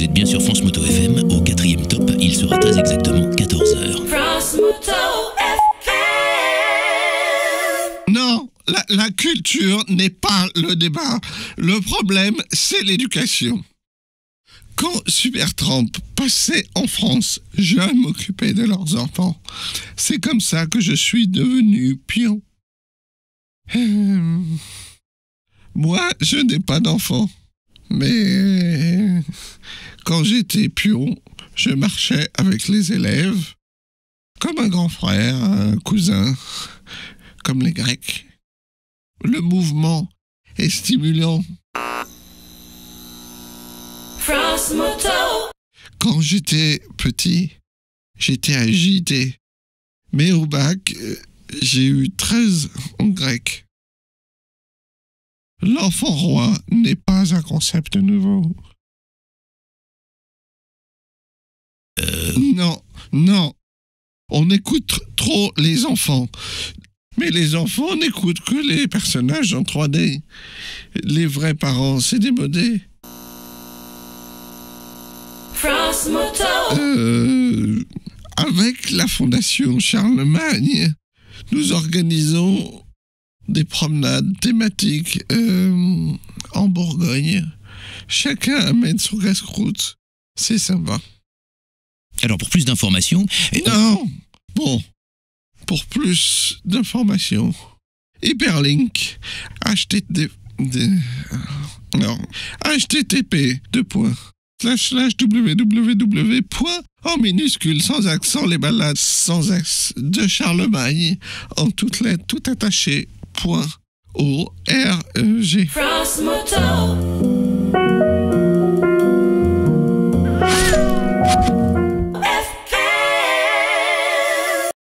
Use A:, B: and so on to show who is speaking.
A: Vous êtes bien sur France Moto FM, au 4e top, il sera très exactement 14h.
B: France Moto FM.
C: Non, la culture n'est pas le débat. Le problème, c'est l'éducation. Quand Supertramp passait en France, je m'occupais de leurs enfants. C'est comme ça que je suis devenu pion. Moi, je n'ai pas d'enfants. Mais quand j'étais pion, je marchais avec les élèves, comme un grand frère, un cousin, comme les Grecs. Le mouvement est stimulant.
B: France Moto.
C: Quand j'étais petit, j'étais agité. Mais au bac, j'ai eu 13 en grec. L'enfant roi n'est pas un concept nouveau. Non. On écoute trop les enfants. Mais les enfants n'écoutent que les personnages en 3D. Les vrais parents, c'est démodé.
B: France Moto.
C: Avec la Fondation Charlemagne, nous organisons des promenades thématiques en Bourgogne. Chacun amène son casse-croûte. C'est sympa.
A: Alors pour plus d'informations...
C: Non. Bon. Pour plus d'informations, Hyperlink, http://www. En minuscule, sans accent, les balades sans axe de Charlemagne, en toutes lettres, tout attaché, .org.
B: France Moto.